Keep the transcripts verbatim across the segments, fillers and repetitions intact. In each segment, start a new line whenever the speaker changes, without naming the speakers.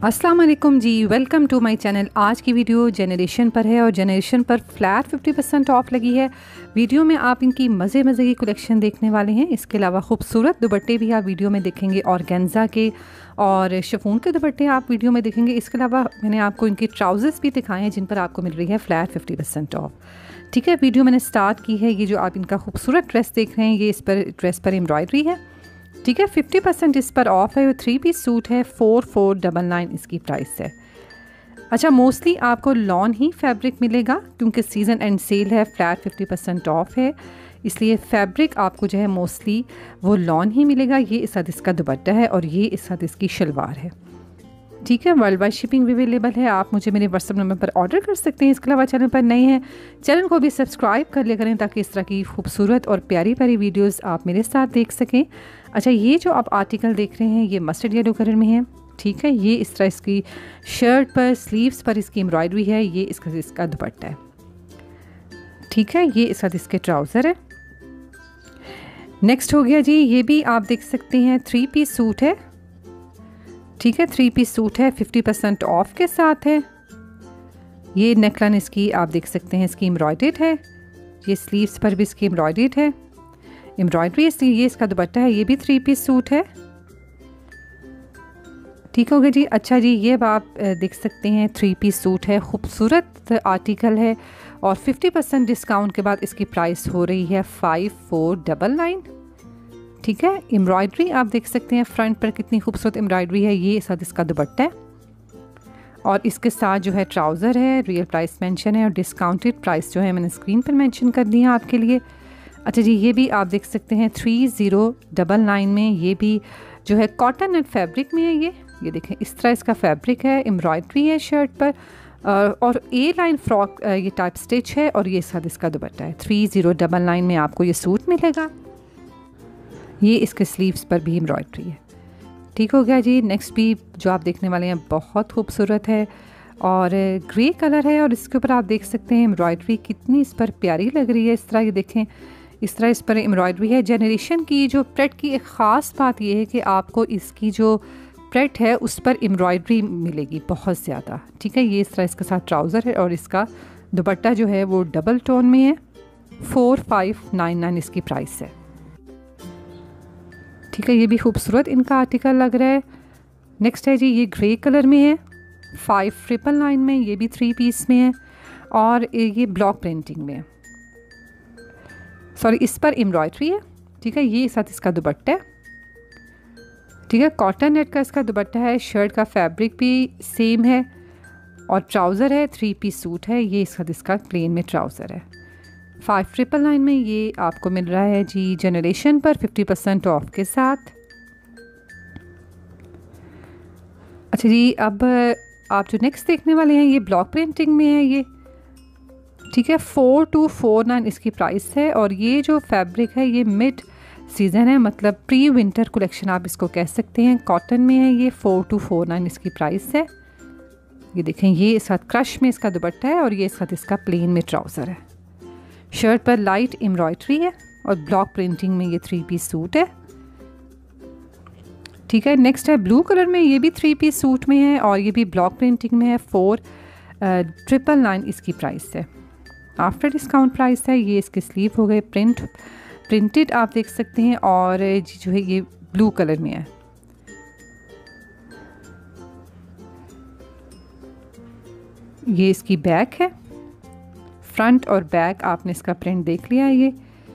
अस्सलाम वालेकुम जी, वेलकम टू माय चैनल। आज की वीडियो जेनरेशन पर है और जेनरेशन पर फ्लैट फिफ्टी परसेंट ऑफ लगी है। वीडियो में आप इनकी मज़े मज़े की कलेक्शन देखने वाले हैं। इसके अलावा खूबसूरत दुपट्टे भी आप वीडियो में देखेंगे, ऑर्गेन्जा के और शिफॉन के दुपट्टे आप वीडियो में देखेंगे। इसके अलावा मैंने आपको इनके ट्राउज़र्स भी दिखाए हैं जिन पर आपको मिल रही है फ्लैट फिफ्टी परसेंट ऑफ। ठीक है, वीडियो मैंने स्टार्ट की है। ये जो आप इनका खूबसूरत ड्रेस देख रहे हैं, ये इस पर ड्रेस पर एम्ब्रॉयडरी है। ठीक है, फिफ्टी परसेंट इस पर ऑफ है। थ्री पीस सूट है, फोर फोर डबल नाइन इसकी प्राइस है। अच्छा, मोस्टली आपको लॉन ही फैब्रिक मिलेगा क्योंकि सीज़न एंड सेल है, फ्लैट फिफ्टी परसेंट ऑफ है, इसलिए फैब्रिक आपको जो है मोस्टली वो लॉन ही मिलेगा। ये इस साथ इसका दुपट्टा है और ये इस साथ इसकी शलवार है। ठीक है, वर्ल्ड वाइड शिपिंग भी अवेलेबल है। आप मुझे मेरे व्हाट्सअप नंबर पर ऑर्डर कर सकते हैं। इसके अलावा चैनल पर नए हैं, चैनल को भी सब्सक्राइब कर लिया करें ताकि इस तरह की खूबसूरत और प्यारी प्यारी वीडियोस आप मेरे साथ देख सकें। अच्छा, ये जो आप आर्टिकल देख रहे हैं ये मस्टर्ड येलो कलर में है। ठीक है, ये इस तरह इसकी शर्ट पर स्लीव्स पर इसकी एम्ब्रॉयडरी है। ये इसका इसका दुपट्टा है। ठीक है, ये इसका इसके ट्राउज़र है। नेक्स्ट हो गया जी, ये भी आप देख सकते हैं थ्री पीस सूट है। ठीक है, थ्री पीस सूट है, फिफ्टी परसेंट ऑफ के साथ है। ये नेकलाइन इसकी आप देख सकते हैं इसकी एम्ब्रॉयडर्ड है। ये स्लीव्स पर भी इसकी एम्ब्रॉयडर्ड है, एम्ब्रॉयडरी इसकी। ये इसका दुपट्टा है, ये भी थ्री पीस सूट है। ठीक हो गया जी। अच्छा जी, ये अब आप देख सकते हैं थ्री पीस सूट है, खूबसूरत आर्टिकल है और फिफ्टी परसेंट डिस्काउंट के बाद इसकी प्राइस हो रही है फाइव फोर डबल नाइन। ठीक है, एम्ब्रॉयडरी आप देख सकते हैं फ्रंट पर कितनी खूबसूरत एम्ब्रॉयडरी है। ये साथ इसका दुपट्टा है और इसके साथ जो है ट्राउज़र है। रियल प्राइस मेंशन है और डिस्काउंटेड प्राइस जो है मैंने स्क्रीन पर मेंशन कर दी है आपके लिए। अच्छा जी, ये भी आप देख सकते हैं थ्री ज़ीरो डबल नाइन में। ये भी जो है कॉटन नेट फैब्रिक में है। ये ये देखें, इस तरह इसका फैब्रिक है, एम्ब्रॉयडरी है शर्ट पर और ए लाइन फ्रॉक ये टाइप स्टिच है और ये साथ इसका दुपट्टा है। थ्री ज़ीरो डबल नाइन में आपको ये सूट मिलेगा। ये इसके स्लीव्स पर भी एम्ब्रॉयडरी है। ठीक हो गया जी। नेक्स्ट भी जो आप देखने वाले हैं बहुत खूबसूरत है और ग्रे कलर है और इसके ऊपर आप देख सकते हैं एम्ब्रॉयडरी कितनी इस पर प्यारी लग रही है। इस तरह ये देखें, इस तरह इस पर एम्ब्रॉयडरी है। जनरेशन की जो प्रेट की एक ख़ास बात यह है कि आपको इसकी जो प्रेट है उस पर एम्ब्रॉयडरी मिलेगी बहुत ज़्यादा। ठीक है, ये इस तरह इसके साथ ट्राउज़र है और इसका दुपट्टा जो है वो डबल टोन में है। फोर फाइव नाइन नाइन इसकी प्राइस है। ठीक है, ये भी खूबसूरत इनका आर्टिकल लग रहा है। नेक्स्ट है जी, ये ग्रे कलर में है, फाइव ट्रिपल नाइन में। ये भी थ्री पीस में है और ये ब्लॉक प्रिंटिंग में है। सॉरी, इस पर एम्ब्रॉयडरी है। ठीक है, ये साथ इसका दुपट्टा है। ठीक है, कॉटन नेट का इसका दुपट्टा है। शर्ट का फैब्रिक भी सेम है और ट्राउज़र है, थ्री पीस सूट है। ये साथ इसका प्लेन में ट्राउज़र है। फाइव ट्रिपल नाइन में ये आपको मिल रहा है जी जनरेशन पर फिफ्टी परसेंट ऑफ के साथ। अच्छा जी, अब आप जो नेक्स्ट देखने वाले हैं ये ब्लॉक प्रिंटिंग में है ये। ठीक है, फोर टू फोर नाइन इसकी प्राइस है और ये जो फैब्रिक है ये मिड सीज़न है, मतलब प्री विंटर कलेक्शन आप इसको कह सकते हैं। कॉटन में है ये। फोर टू फोर नाइन इसकी प्राइस है। ये देखें, ये साथ क्रश में इसका दुपट्टा है और ये साथ इसका प्लेन में ट्राउज़र है। शर्ट पर लाइट एम्ब्रॉयडरी है और ब्लॉक प्रिंटिंग में ये थ्री पीस सूट है। ठीक है, नेक्स्ट है ब्लू कलर में। ये भी थ्री पीस सूट में है और ये भी ब्लॉक प्रिंटिंग में है। फोर ट्रिपल नाइन इसकी प्राइस है। आफ्टर डिस्काउंट प्राइस है। ये इसके स्लीव हो गए प्रिंट प्रिंटेड आप देख सकते हैं और जो है ये ब्लू कलर में है। ये इसकी बैक है, फ्रंट और बैक आपने इसका प्रिंट देख लिया है ये।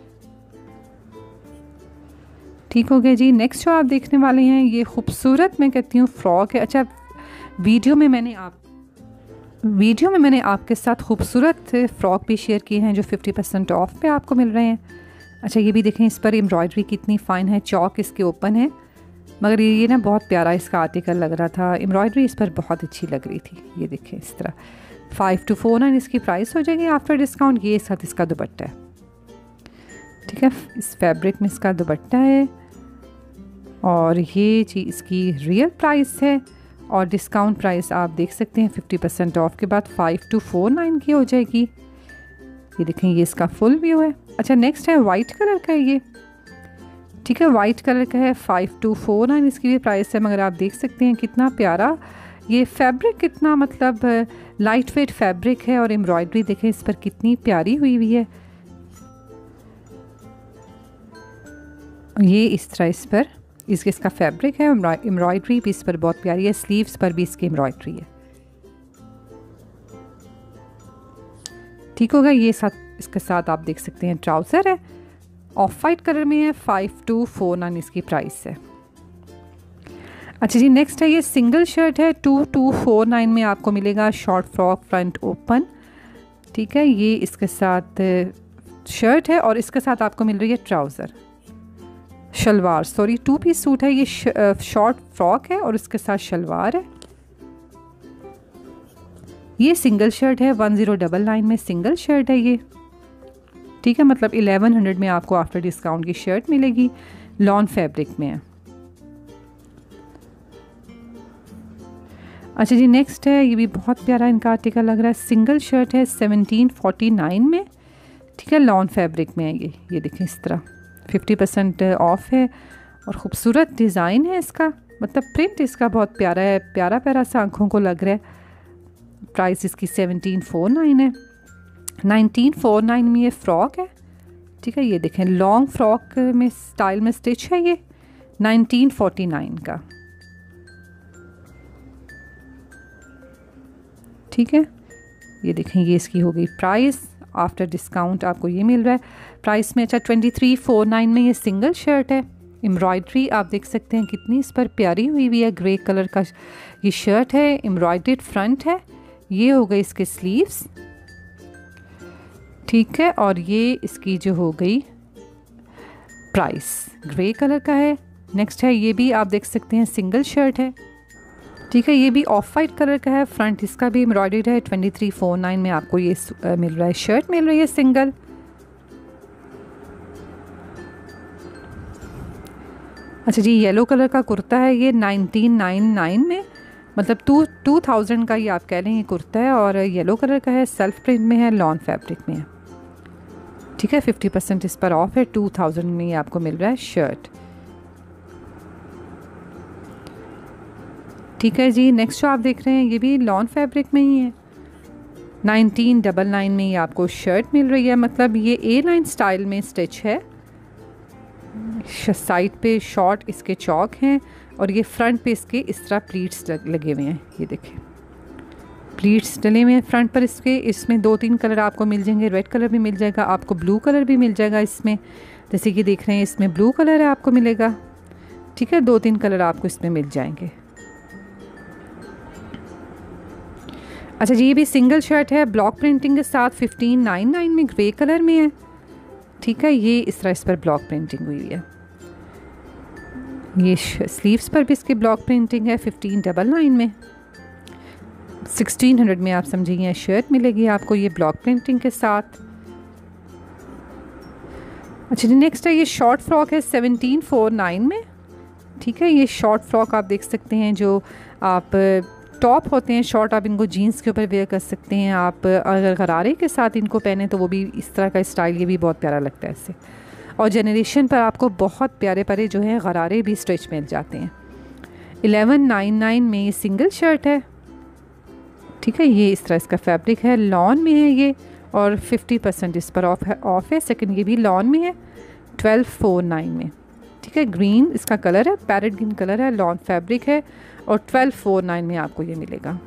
ठीक हो गया जी। नेक्स्ट जो आप देखने वाले हैं ये खूबसूरत मैं कहती हूँ फ्रॉक है। अच्छा, वीडियो में मैंने आप वीडियो में मैंने आपके साथ खूबसूरत फ़्रॉक भी शेयर किए हैं जो फिफ्टी परसेंट ऑफ पे आपको मिल रहे हैं। अच्छा, ये भी देखें, इस पर एम्ब्रॉयडरी कितनी फ़ाइन है। चौक इसके ओपन है मगर ये ये ना बहुत प्यारा इसका आर्टिकल लग रहा था। एम्ब्रॉयडरी इस पर बहुत अच्छी लग रही थी। ये देखें इस तरह। फाइव टू फोर नाइन इसकी प्राइस हो जाएगी आफ्टर डिस्काउंट। ये साथ इसका दुपट्टा है। ठीक है, इस फैब्रिक में इसका दुपट्टा है और ये जी इसकी रियल प्राइस है और डिस्काउंट प्राइस आप देख सकते हैं फिफ्टी परसेंट ऑफ के बाद फाइव टू फोर नाइन की हो जाएगी। ये देखें, ये इसका फुल व्यू है। अच्छा, नेक्स्ट है वाइट कलर का है ये। ठीक है, वाइट कलर का है। फाइव टू फोर नाइन इसकी भी प्राइस है मगर आप देख सकते हैं कितना प्यारा ये फैब्रिक कितना मतलब लाइट वेट फैब्रिक है और एम्ब्रॉयडरी देखें इस पर कितनी प्यारी हुई हुई है। ये इस तरह इस पर इसके इसका फैब्रिक है, एम्ब्रॉयडरी भी इस पर बहुत प्यारी है, स्लीव्स पर भी इसकी एम्ब्रॉयडरी है। ठीक होगा। ये साथ इसके साथ आप देख सकते हैं ट्राउज़र है, ऑफ वाइट कलर में है, फाइव टू फोर नाइन इसकी प्राइस है। अच्छा जी, नेक्स्ट है ये सिंगल शर्ट है, टू टू फोर नाइन में आपको मिलेगा। शॉर्ट फ्रॉक, फ्रंट ओपन, ठीक है। ये इसके साथ शर्ट है और इसके साथ आपको मिल रही है ट्राउज़र, शलवार, सॉरी टू पीस सूट है ये। शॉर्ट फ्रॉक है और इसके साथ शलवार है। ये सिंगल शर्ट है, वन ज़ीरो डबल नाइन में सिंगल शर्ट है ये, ठीक है। मतलब इलेवन हंड्रेड में आपको आफ्टर डिस्काउंट की शर्ट मिलेगी, लॉन फैब्रिक में है। अच्छा जी, नेक्स्ट है, ये भी बहुत प्यारा इनका आर्टिकल लग रहा है। सिंगल शर्ट है, सेवनटीन फोर्टी नाइन में, ठीक है। लॉन फैब्रिक में है ये ये देखें इस तरह, फिफ्टी परसेंट ऑफ है और ख़ूबसूरत डिज़ाइन है इसका, मतलब प्रिंट इसका बहुत प्यारा है, प्यारा प्यारा सा आँखों को लग रहा है। प्राइस इसकी सेवनटीन फोर नाइन है। नाइनटीन फोर नाइन में ये फ़्रॉक है, ठीक है। ये देखें लॉन्ग फ्रॉक में स्टाइल में स्टिच है ये, नाइनटीन फोर्टी नाइन का, ठीक है। ये देखें ये इसकी हो गई प्राइस, आफ्टर डिस्काउंट आपको ये मिल रहा है प्राइस में। अच्छा, ट्वेंटी थ्री फोर नाइन में ये सिंगल शर्ट है। एम्ब्रॉयडरी आप देख सकते हैं कितनी इस पर प्यारी हुई हुई है, ग्रे कलर का ये शर्ट है, एम्ब्रॉयडर्ड फ्रंट है। ये हो गई इसके स्लीव्स, ठीक है। और ये इसकी जो हो गई प्राइस, ग्रे कलर का है। नेक्स्ट है, ये भी आप देख सकते हैं सिंगल शर्ट है, ठीक है। ये भी ऑफ वाइट कलर का है, फ्रंट इसका भी एम्ब्रॉयडर्ड है। ट्वेंटी थ्री फोर नाइन में आपको ये आ, मिल रहा है, शर्ट मिल रही है सिंगल। अच्छा जी, येलो कलर का कुर्ता है ये, नाइनटीन नाइन नाइन में, मतलब टू टू थाउजेंड का ये आप कह लें ये कुर्ता है और येलो कलर का है, सेल्फ प्रिंट में है, लॉन फैब्रिक में है, ठीक है। फिफ्टी परसेंट इस पर ऑफ है, टू थाउजेंड में ये आपको मिल रहा है शर्ट, ठीक है जी। नेक्स्ट जो आप देख रहे हैं ये भी लॉन फैब्रिक में ही है, नाइनटीन डबल नाइन में ये आपको शर्ट मिल रही है। मतलब ये ए लाइन स्टाइल में स्टिच है, साइड पे शॉर्ट इसके चौक हैं और ये फ्रंट पे इसके इस तरह प्लीट्स लगे हुए हैं। ये देखें प्लीट्स डले हुए हैं फ्रंट पर इसके। इसमें दो तीन कलर आपको मिल जाएंगे, रेड कलर भी मिल जाएगा आपको, ब्लू कलर भी मिल जाएगा इसमें, जैसे कि देख रहे हैं इसमें ब्लू कलर है आपको मिलेगा, ठीक है। दो तीन कलर आपको इसमें मिल जाएंगे। अच्छा जी, ये भी सिंगल शर्ट है, ब्लॉक प्रिंटिंग के साथ, फिफ्टीन नाइन नाइन में ग्रे कलर में है, ठीक है। ये इस तरह इस पर ब्लॉक प्रिंटिंग हुई है। ये स्लीव्स पर भी इसकी ब्लॉक प्रिंटिंग है, फिफ्टीन डबल नाइन में, सिक्सटीन हंड्रेड में आप समझिए शर्ट मिलेगी आपको ये ब्लॉक प्रिंटिंग के साथ। अच्छा जी, नेक्स्ट है ये शॉर्ट फ्रॉक है, सेवनटीन फोर नाइन में, ठीक है। ये शॉर्ट फ्रॉक आप देख सकते हैं, जो आप टॉप होते हैं शॉर्ट, आप इनको जीन्स के ऊपर वेयर कर सकते हैं। आप अगर गरारे के साथ इनको पहने तो वो भी इस तरह का स्टाइल, ये भी बहुत प्यारा लगता है इससे। और जनरेशन पर आपको बहुत प्यारे प्यारे जो हैं गरारे भी स्टिच मिल जाते हैं। इलेवन नाइन नाइन में ये सिंगल शर्ट है, ठीक है। ये इस तरह इसका फैब्रिक है, लॉन में है ये और फिफ्टी परसेंट इस पर ऑफ है ऑफ है सेकेंड ये भी लॉन में है, ट्वेल्व फोर नाइन में, ठीक है। ग्रीन इसका कलर है, पैरेट ग्रीन कलर है, लॉन फैब्रिक है और ट्वेल्व फोर नाइन में आपको ये मिलेगा,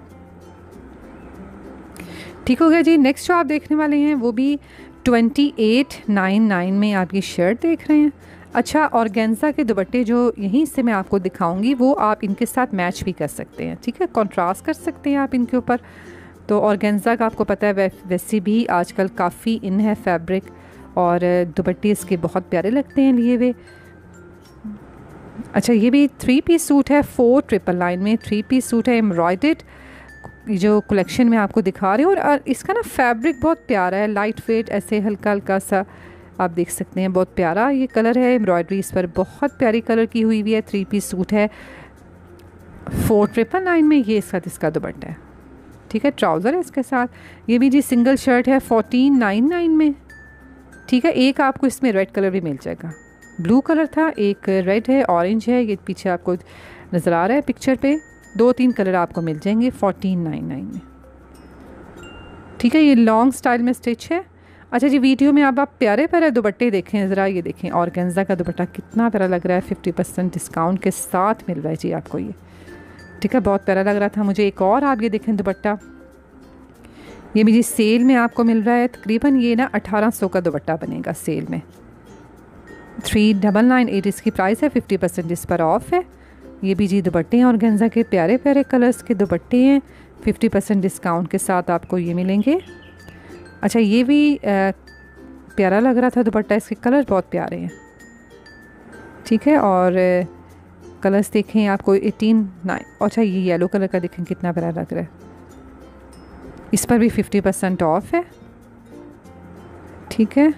ठीक हो गया जी। नेक्स्ट जो आप देखने वाले हैं वो भी ट्वेंटी एट नाइन नाइन में आप ये शर्ट देख रहे हैं। अच्छा, ऑर्गेन्जा के दुपट्टे जो यहीं से मैं आपको दिखाऊंगी वो आप इनके साथ मैच भी कर सकते हैं, ठीक है, कंट्रास्ट कर सकते हैं आप इनके ऊपर। तो ऑर्गेन्जा का आपको पता है वै, वैसे भी आजकल काफ़ी इन है फैब्रिक, और दुपट्टे इसके बहुत प्यारे लगते हैं लिए हुए। अच्छा, ये भी थ्री पीस सूट है, फोर ट्रिपल नाइन में थ्री पीस सूट है, एम्ब्रॉयडर्ड जो कलेक्शन में आपको दिखा रहे हो। और इसका ना फैब्रिक बहुत प्यारा है, लाइट वेट, ऐसे हल्का हल्का सा आप देख सकते हैं, बहुत प्यारा ये कलर है। एम्ब्रॉयडरी इस पर बहुत प्यारी कलर की हुई हुई है। थ्री पीस सूट है, फोर ट्रिपल नाइन में ये साथ इसका दुपट्टा है, ठीक है। ट्राउज़र है इसके साथ। ये भी जी सिंगल शर्ट है, फोर्टीन नाइन नाइन में, ठीक है। एक आपको इसमें रेड कलर भी मिल जाएगा, ब्लू कलर था, एक रेड है, ऑरेंज है, ये पीछे आपको नज़र आ रहा है पिक्चर पे, दो तीन कलर आपको मिल जाएंगे फोर्टीन नाइन नाइन में। ठीक है, ये लॉन्ग स्टाइल में स्टिच है। अच्छा जी, वीडियो में अब आप प्यारे प्यारे दुपट्टे देखें ज़रा, ये देखें ऑर्गेन्जा का दुपट्टा कितना प्यारा लग रहा है, फिफ्टी परसेंट डिस्काउंट के साथ मिल रहा है जी आपको ये। ठीक है, बहुत प्यारा लग रहा था मुझे। एक और आप ये देखें दुपट्टा, ये भी जी सेल में आपको मिल रहा है। तकरीबन ये ना अठारह सौ का दुपट्टा बनेगा सेल में। थ्री डबल नाइन एट इसकी प्राइस है, फिफ्टी परसेंट इस पर ऑफ है। ये भी जी दुपट्टे हैं ऑर्गेन्जा के, प्यारे प्यारे कलर्स के दुपट्टे हैं, फिफ्टी परसेंट डिस्काउंट के साथ आपको ये मिलेंगे। अच्छा, ये भी आ, प्यारा लग रहा था दुपट्टा, इसके कलर बहुत प्यारे हैं। ठीक है, और कलर्स देखें आपको एटीन नाइन। अच्छा, ये येलो कलर का देखें कितना प्यारा लग रहा है, इस पर भी फिफ्टी परसेंट ऑफ है। ठीक है,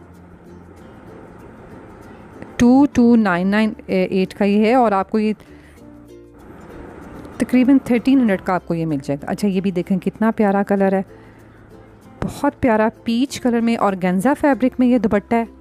two two nine nine eight का ये है और आपको ये तकरीबन थर्टीन हंड्रेड का आपको ये मिल जाएगा। अच्छा, ये भी देखें कितना प्यारा कलर है, बहुत प्यारा पीच कलर में ऑर्गेन्जा फैब्रिक में ये दुपट्टा है।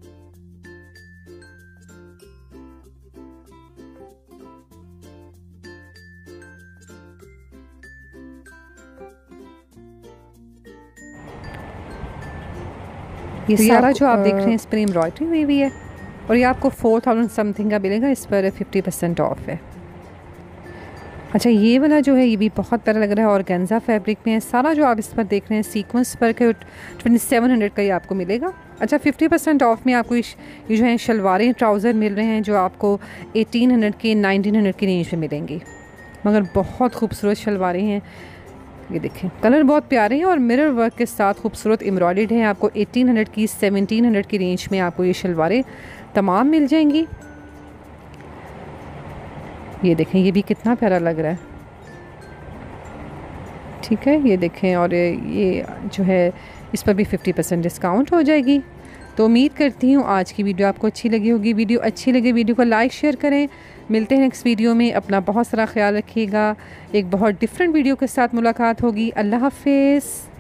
ये तो सारा जो आप देख रहे हैं इस पर एम्ब्रॉयडरी हुई हुई है और ये आपको फोर थाउजेंड समथिंग का मिलेगा, इस पर फिफ्टी परसेंट ऑफ है। अच्छा, ये वाला जो है ये भी बहुत प्यारा लग रहा है, ऑर्गेन्जा फैब्रिक में है। सारा जो आप इस पर देख रहे हैं सीक्वेंस पर के ट्वेंटी सेवन हंड्रेड का ये आपको मिलेगा। अच्छा, फिफ्टी परसेंट ऑफ में आपको ये जो है शलवारें ट्राउज़र मिल रहे हैं जो आपको एटीन हंड्रेड के नाइनटीन हंड्रेड की रेंज में मिलेंगी, मगर बहुत खूबसूरत शलवारें हैं। ये देखें कलर बहुत प्यारे हैं और मिरर वर्क के साथ खूबसूरत एम्ब्रॉयडर्ड हैं। आपको एटीन हंड्रेड की सेवनटीन हंड्रेड की रेंज में आपको ये शलवारें तमाम मिल जाएंगी। ये देखें, ये भी कितना प्यारा लग रहा है। ठीक है, ये देखें, और ये जो है इस पर भी फिफ्टी परसेंट डिस्काउंट हो जाएगी। तो उम्मीद करती हूँ आज की वीडियो आपको अच्छी लगी होगी। वीडियो अच्छी लगे वीडियो को लाइक शेयर करें। मिलते हैं नेक्स्ट वीडियो में, अपना बहुत सारा ख्याल रखिएगा। एक बहुत डिफरेंट वीडियो के साथ मुलाकात होगी। अल्लाह हाफिज़।